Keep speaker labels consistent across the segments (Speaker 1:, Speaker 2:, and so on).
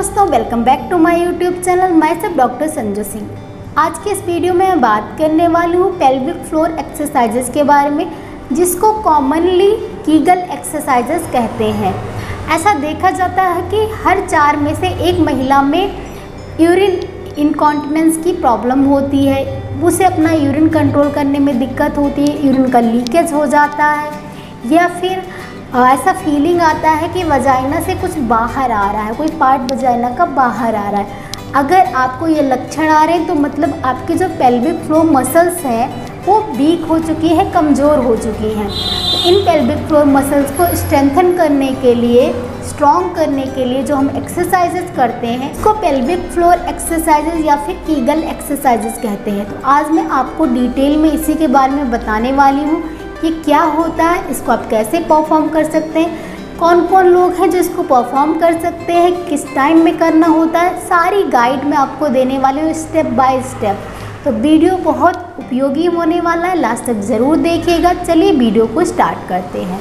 Speaker 1: दोस्तों, welcome back to my YouTube channel. मैं सब डॉक्टर संजू सिंह। आज के इस वीडियो में मैं बात करने वाली हूँ पेल्विक फ्लोर एक्सरसाइजेस के बारे में, जिसको कॉमनली कीगल एक्सरसाइजेस कहते हैं। ऐसा देखा जाता है कि हर 4 में से एक महिला में यूरिन इनकॉन्टिनेंस की प्रॉब्लम होती है। उसे अपना यूरिन कंट्रोल करने में दिक्कत होती है, यूरिन का लीकेज हो जाता है, या फिर ऐसा फीलिंग आता है कि वजाइना से कुछ बाहर आ रहा है, कोई पार्ट वजाइना का बाहर आ रहा है। अगर आपको ये लक्षण आ रहे हैं तो मतलब आपके जो पेल्विक फ्लोर मसल्स हैं वो वीक हो चुकी है, कमज़ोर हो चुकी हैं। तो इन पेल्विक फ्लोर मसल्स को स्ट्रेंथन करने के लिए, स्ट्रॉन्ग करने के लिए जो हम एक्सरसाइजेस करते हैं इसको पेल्विक फ्लोर एक्सरसाइजेस या फिर कीगल एक्सरसाइजेस कहते हैं। तो आज मैं आपको डिटेल में इसी के बारे में बताने वाली हूँ कि क्या होता है, इसको आप कैसे परफॉर्म कर सकते हैं, कौन कौन लोग हैं जो इसको परफॉर्म कर सकते हैं, किस टाइम में करना होता है, सारी गाइड मैं आपको देने वाली हूँ स्टेप बाय स्टेप। तो वीडियो बहुत उपयोगी होने वाला है, लास्ट तक ज़रूर देखिएगा। चलिए वीडियो को स्टार्ट करते हैं।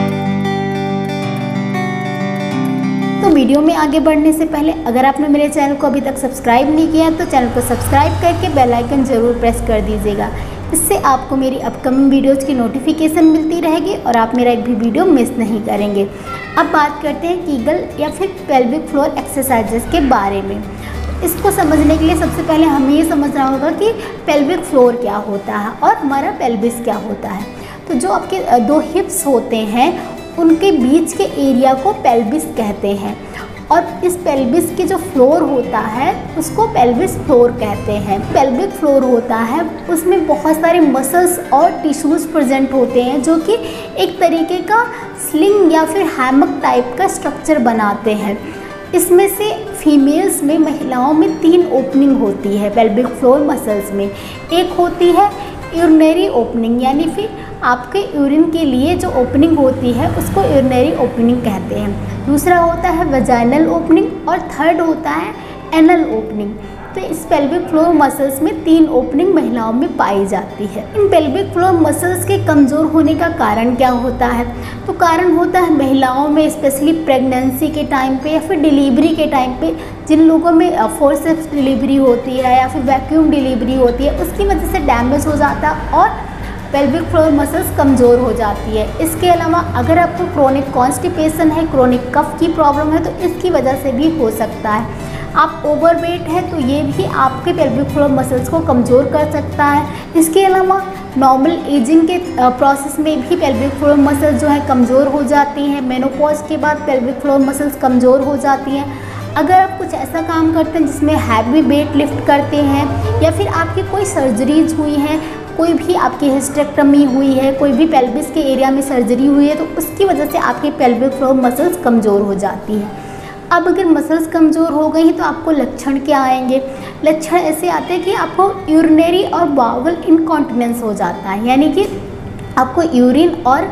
Speaker 1: तो वीडियो में आगे बढ़ने से पहले अगर आपने मेरे चैनल को अभी तक सब्सक्राइब नहीं किया तो चैनल को सब्सक्राइब करके बेल आइकन ज़रूर प्रेस कर दीजिएगा। इससे आपको मेरी अपकमिंग वीडियोज़ की नोटिफिकेशन मिलती रहेगी और आप मेरा एक भी वीडियो मिस नहीं करेंगे। अब बात करते हैं कीगल या फिर पेल्विक फ्लोर एक्सरसाइजेस के बारे में। इसको समझने के लिए सबसे पहले हमें ये समझना होगा कि पेल्विक फ्लोर क्या होता है और हमारा पेल्विस क्या होता है। तो जो आपके 2 हिप्स होते हैं उनके बीच के एरिया को पेल्विस कहते हैं, और इस पेल्विस की जो फ्लोर होता है उसको पेल्विस फ्लोर कहते हैं। पेल्विक फ्लोर होता है उसमें बहुत सारे मसल्स और टिश्यूज़ प्रेजेंट होते हैं जो कि एक तरीके का स्लिंग या फिर हैमक टाइप का स्ट्रक्चर बनाते हैं। इसमें से फीमेल्स में, महिलाओं में 3 ओपनिंग होती है पेल्विक फ्लोर मसल्स में। एक होती है यूरिनरी ओपनिंग, यानी फिर आपके यूरिन के लिए जो ओपनिंग होती है उसको यूरिनरी ओपनिंग कहते हैं। दूसरा होता है वजाइनल ओपनिंग और थर्ड होता है एनल ओपनिंग। तो इस पेल्विक फ्लोर मसल्स में 3 ओपनिंग महिलाओं में पाई जाती है। इन पेल्विक फ्लोर मसल्स के कमज़ोर होने का कारण क्या होता है? तो कारण होता है महिलाओं में, स्पेशली प्रेगनेंसी के टाइम पे या फिर डिलीवरी के टाइम पे, जिन लोगों में फोर्सेप्स डिलीवरी होती है या फिर वैक्यूम डिलीवरी होती है, उसकी वजह से डैमेज हो जाता है और पेल्विक फ्लोर मसल्स कमज़ोर हो जाती है। इसके अलावा अगर आपको क्रोनिक कॉन्स्टिपेशन है, क्रोनिक कफ की प्रॉब्लम है, तो इसकी वजह से भी हो सकता है। आप ओवरवेट है तो ये भी आपके पेल्विक फ्लोर मसल्स को कमज़ोर कर सकता है। इसके अलावा नॉर्मल एजिंग के प्रोसेस में भी पेल्विक फ्लोर मसल्स जो है कमज़ोर हो जाती हैं। मेनोपॉज के बाद पेल्विक फ्लोर मसल्स कमज़ोर हो जाती हैं। अगर आप कुछ ऐसा काम करते हैं जिसमें हैवी वेट लिफ्ट करते हैं, या फिर आपकी कोई सर्जरीज हुई हैं, कोई भी आपकी हिस्टेक्टमी हुई है, कोई भी पेल्विस के एरिया में सर्जरी हुई है, तो उसकी वजह से आपके पेल्विक फ्लोर मसल्स कमज़ोर हो जाती हैं। अब अगर मसल्स कमज़ोर हो गई हैं तो आपको लक्षण क्या आएंगे? लक्षण ऐसे आते हैं कि आपको यूरिनरी और बाउल इनकॉन्टिनेंस हो जाता है, यानी कि आपको यूरिन और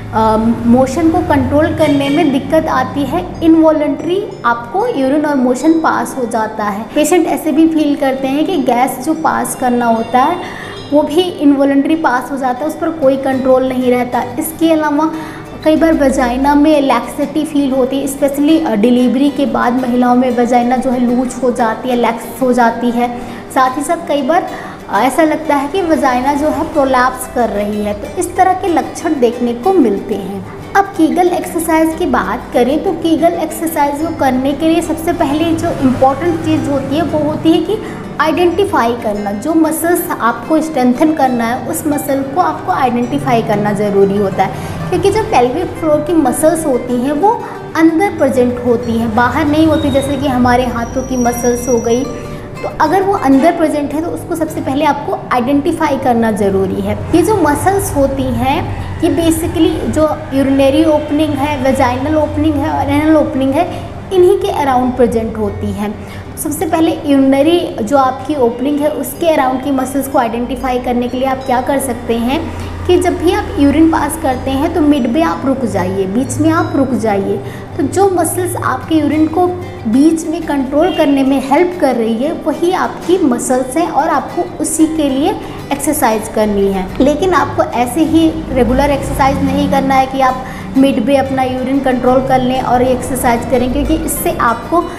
Speaker 1: मोशन को कंट्रोल करने में दिक्कत आती है। इनवॉलंटरी आपको यूरिन और मोशन पास हो जाता है। पेशेंट ऐसे भी फील करते हैं कि गैस जो पास करना होता है वो भी इनवॉलंटरी पास हो जाता है, उस पर कोई कंट्रोल नहीं रहता। इसके अलावा कई बार वजाइना में लैक्सिटी फील होती है, स्पेशली डिलीवरी के बाद महिलाओं में वजाइना जो है लूज हो जाती है, लैक्स हो जाती है। साथ ही साथ कई बार ऐसा लगता है कि वजाइना जो है प्रोलैप्स कर रही है। तो इस तरह के लक्षण देखने को मिलते हैं। अब कीगल एक्सरसाइज की बात करें तो कीगल एक्सरसाइज को करने के लिए सबसे पहले जो इम्पोर्टेंट चीज़ होती है वो होती है कि आइडेंटिफाई करना। जो मसल्स आपको स्ट्रेंथन करना है उस मसल को आपको आइडेंटिफाई करना ज़रूरी होता है, क्योंकि जो पेल्विक फ्लोर की मसल्स होती हैं वो अंदर प्रेजेंट होती हैं, बाहर नहीं होती। जैसे कि हमारे हाथों की मसल्स हो गई, तो अगर वो अंदर प्रेजेंट है तो उसको सबसे पहले आपको आइडेंटिफाई करना ज़रूरी है। ये जो मसल्स होती हैं ये बेसिकली जो यूरिनरी ओपनिंग है, वेजाइनल ओपनिंग है और एनल ओपनिंग है, इन्हीं के अराउंड प्रेजेंट होती हैं। सबसे पहले यूरिनरी जो आपकी ओपनिंग है उसके अराउंड की मसल्स को आइडेंटिफाई करने के लिए आप क्या कर सकते हैं कि जब भी आप यूरिन पास करते हैं तो मिड में आप रुक जाइए, बीच में आप रुक जाइए। तो जो मसल्स आपके यूरिन को बीच में कंट्रोल करने में हेल्प कर रही है वही आपकी मसल्स हैं और आपको उसी के लिए एक्सरसाइज करनी है। लेकिन आपको ऐसे ही रेगुलर एक्सरसाइज नहीं करना है कि आप मिड में अपना यूरिन कंट्रोल कर लें और एक्सरसाइज करें, क्योंकि इससे आपको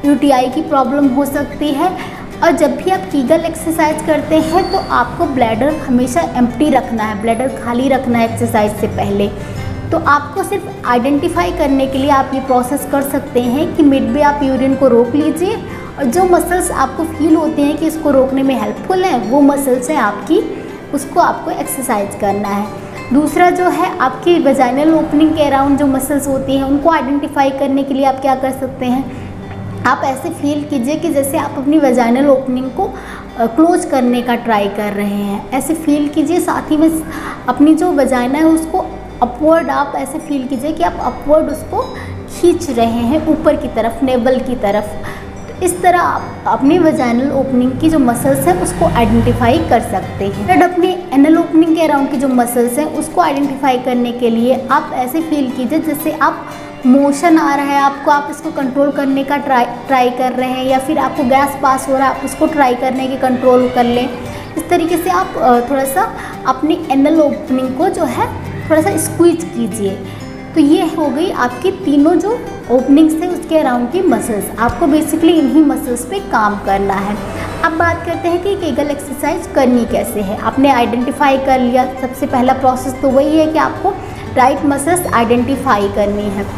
Speaker 1: यूटीआई की प्रॉब्लम हो सकती है। और जब भी आप कीगल एक्सरसाइज करते हैं तो आपको ब्लैडर हमेशा एम्प्टी रखना है, ब्लैडर खाली रखना है एक्सरसाइज से पहले। तो आपको सिर्फ आइडेंटिफाई करने के लिए आप ये प्रोसेस कर सकते हैं कि मिड में आप यूरिन को रोक लीजिए और जो मसल्स आपको फील होते हैं कि इसको रोकने में हेल्पफुल हैं वो मसल्स हैं आपकी, उसको आपको एक्सरसाइज करना है। दूसरा जो है आपकी वेजाइनल ओपनिंग के अराउंड जो मसल्स होती हैं उनको आइडेंटिफाई करने के लिए आप क्या कर सकते हैं, आप ऐसे फील कीजिए कि जैसे आप अपनी वेजाइनल ओपनिंग को क्लोज करने का ट्राई कर रहे हैं, ऐसे फील कीजिए। साथ ही में अपनी जो वेजाइना है उसको अपवर्ड आप ऐसे फील कीजिए कि आप अपवर्ड उसको खींच रहे हैं ऊपर की तरफ, नेवल की तरफ। तो इस तरह आप अपनी वेजाइनल ओपनिंग की जो मसल्स हैं उसको आइडेंटिफाई कर सकते हैं। फिर अपनी एनल ओपनिंग के अराउंड की जो मसल्स हैं उसको आइडेंटिफाई करने के लिए आप ऐसे फील कीजिए जैसे आप मोशन आ रहा है आपको, आप इसको कंट्रोल करने का ट्राई कर रहे हैं, या फिर आपको गैस पास हो रहा है आप उसको ट्राई करने की कंट्रोल कर लें। इस तरीके से आप थोड़ा सा अपनी एनल ओपनिंग को जो है थोड़ा सा स्क्वीज कीजिए। तो ये हो गई आपकी तीनों जो ओपनिंग्स थे उसके अराउंड की मसल्स। आपको बेसिकली इन्हीं मसल्स पे काम करना है। अब बात करते हैं कि कीगल एक्सरसाइज करनी कैसे है। आपने आइडेंटिफाई कर लिया, सबसे पहला प्रोसेस तो वही है कि आपको राइट मसल्स आइडेंटिफाई करनी है।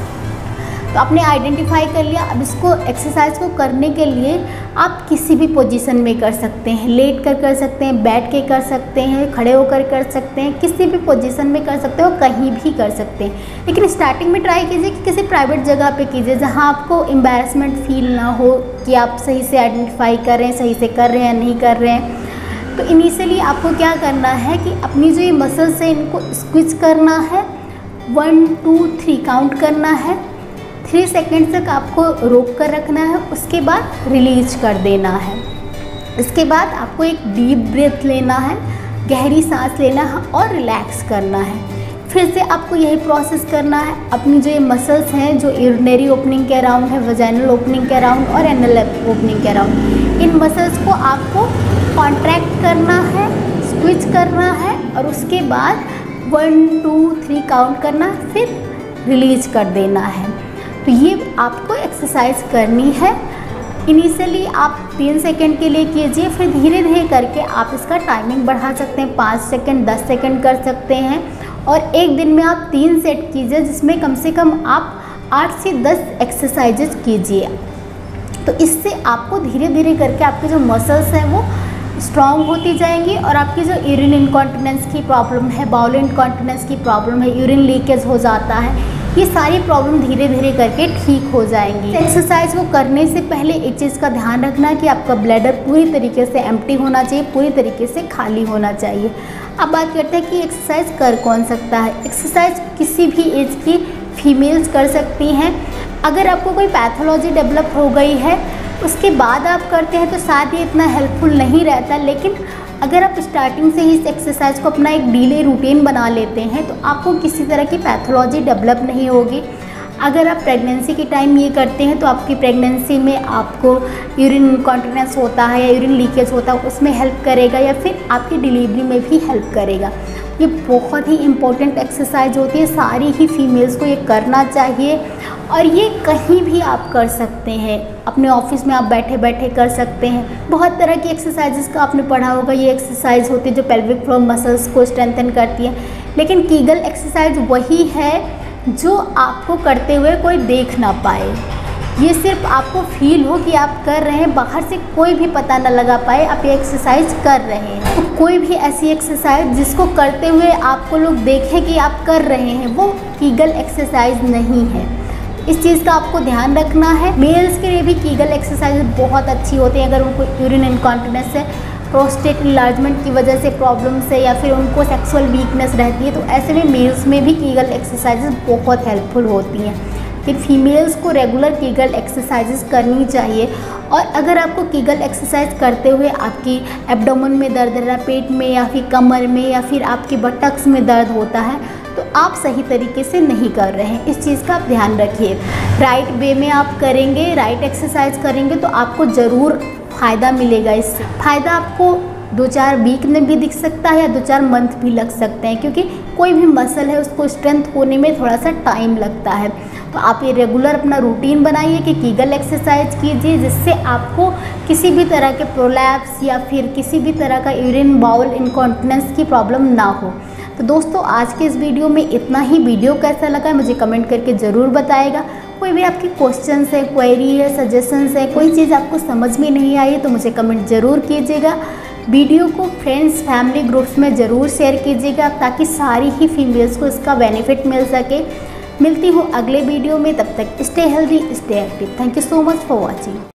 Speaker 1: तो आपने आइडेंटिफाई कर लिया। अब इसको एक्सरसाइज को करने के लिए आप किसी भी पोजीशन में कर सकते हैं, लेट कर सकते हैं, बैठ के कर सकते हैं, खड़े होकर कर सकते हैं, किसी भी पोजीशन में कर सकते हो, कहीं भी कर सकते हैं। लेकिन स्टार्टिंग में ट्राई कीजिए कि किसी प्राइवेट जगह पे कीजिए जहाँ आपको एम्बैरेसमेंट फील ना हो कि आप सही से आइडेंटिफाई कर रहे हैं, सही से कर रहे हैं, नहीं कर रहे हैं। तो इनिशियली आपको क्या करना है कि अपनी जो ये मसल्स हैं इनको स्क्विज करना है, 1 2 3 काउंट करना है, 3 सेकेंड तक आपको रोक कर रखना है, उसके बाद रिलीज कर देना है। इसके बाद आपको एक डीप ब्रेथ लेना है, गहरी सांस लेना है और रिलैक्स करना है। फिर से आपको यही प्रोसेस करना है। अपनी जो ये मसल्स हैं जो यूरिनरी ओपनिंग के अराउंड है, वेजाइनल ओपनिंग के अराउंड और एनल ओपनिंग के अराउंड, इन मसल्स को आपको कॉन्ट्रैक्ट करना है, स्क्विज करना है और उसके बाद 1 2 3 काउंट करना, फिर रिलीज कर देना है। तो ये आपको एक्सरसाइज करनी है। इनिशियली आप 3 सेकंड के लिए कीजिए, फिर धीरे धीरे करके आप इसका टाइमिंग बढ़ा सकते हैं, 5 सेकंड 10 सेकंड कर सकते हैं। और एक दिन में आप 3 सेट कीजिए जिसमें कम से कम आप 8 से 10 एक्सरसाइजेज कीजिए। तो इससे आपको धीरे धीरे करके आपके जो मसल्स हैं वो स्ट्रॉन्ग होती जाएंगी और आपकी जो यूरिन इनकॉन्टिनेंस की प्रॉब्लम है, बाउल इनकॉन्टिनेंस की प्रॉब्लम है, यूरिन लीकेज हो जाता है, ये सारी प्रॉब्लम धीरे धीरे करके ठीक हो जाएंगी। एक्सरसाइज को करने से पहले एक चीज़ का ध्यान रखना कि आपका ब्लैडर पूरी तरीके से एम्प्टी होना चाहिए, पूरी तरीके से खाली होना चाहिए। अब बात करते हैं कि एक्सरसाइज कर कौन सकता है। एक्सरसाइज किसी भी एज की फीमेल्स कर सकती हैं। अगर आपको कोई पैथोलॉजी डेवलप हो गई है उसके बाद आप करते हैं तो शायद ये इतना हेल्पफुल नहीं रहता, लेकिन अगर आप स्टार्टिंग से ही इस एक्सरसाइज को अपना एक डेली रूटीन बना लेते हैं तो आपको किसी तरह की पैथोलॉजी डेवलप नहीं होगी। अगर आप प्रेगनेंसी के टाइम ये करते हैं तो आपकी प्रेगनेंसी में आपको यूरिन इनकॉन्टिनेंस होता है या यूरिन लीकेज होता है उसमें हेल्प करेगा, या फिर आपकी डिलीवरी में भी हेल्प करेगा। ये बहुत ही इम्पोर्टेंट एक्सरसाइज होती है, सारी ही फीमेल्स को ये करना चाहिए। और ये कहीं भी आप कर सकते हैं, अपने ऑफिस में आप बैठे बैठे कर सकते हैं। बहुत तरह की एक्सरसाइजेस का आपने पढ़ा होगा, ये एक्सरसाइज होती है जो पेल्विक फ्लोर मसल्स को स्ट्रेंथन करती है। लेकिन कीगल एक्सरसाइज वही है जो आपको करते हुए कोई देख ना पाए, ये सिर्फ आपको फील हो कि आप कर रहे हैं, बाहर से कोई भी पता न लगा पाए आप ये एक्सरसाइज कर रहे हैं। तो कोई भी ऐसी एक्सरसाइज जिसको करते हुए आपको लोग देखें कि आप कर रहे हैं वो कीगल एक्सरसाइज नहीं है। इस चीज़ का आपको ध्यान रखना है। मेल्स के लिए भी कीगल एक्सरसाइज बहुत अच्छी होती है। अगर उनको यूरिन इनकॉन्टिनेंस है, प्रोस्टेट इनलार्जमेंट की वजह से प्रॉब्लम से, या फिर उनको सेक्सुअल वीकनेस रहती है, तो ऐसे में मेल्स में भी कीगल एक्सरसाइजेज बहुत हेल्पफुल होती हैं। फिर फीमेल्स को रेगुलर कीगल एक्सरसाइजेज करनी चाहिए। और अगर आपको कीगल एक्सरसाइज करते हुए आपकी एब्डोमेन में दर्द रहा है, पेट में या फिर कमर में या फिर आपके बटक्स में दर्द होता है, तो आप सही तरीके से नहीं कर रहे हैं। इस चीज़ का आप ध्यान रखिए। राइट वे में आप करेंगे, राइट एक्सरसाइज करेंगे तो आपको ज़रूर फ़ायदा मिलेगा। इससे फ़ायदा आपको 2-4 वीक में भी दिख सकता है या 2-4 मंथ भी लग सकते हैं, क्योंकि कोई भी मसल है उसको स्ट्रेंथ होने में थोड़ा सा टाइम लगता है। तो आप ये रेगुलर अपना रूटीन बनाइए कि कीगल एक्सरसाइज कीजिए, जिससे आपको किसी भी तरह के प्रोलैप्स या फिर किसी भी तरह का यूरिन बाउल इनकॉन्टिनेंस की प्रॉब्लम ना हो। तो दोस्तों आज के इस वीडियो में इतना ही। वीडियो कैसा लगा मुझे कमेंट करके ज़रूर बताएगा। कोई भी आपकी क्वेश्चंस है, क्वेरी है, सजेशंस है, कोई चीज़ आपको समझ में नहीं आई तो मुझे कमेंट ज़रूर कीजिएगा। वीडियो को फ्रेंड्स फैमिली ग्रुप्स में ज़रूर शेयर कीजिएगा ताकि सारी ही फीमेल्स को इसका बेनिफिट मिल सके। मिलती हूँ अगले वीडियो में, तब तक stay healthy, stay active. Thank you so much for watching.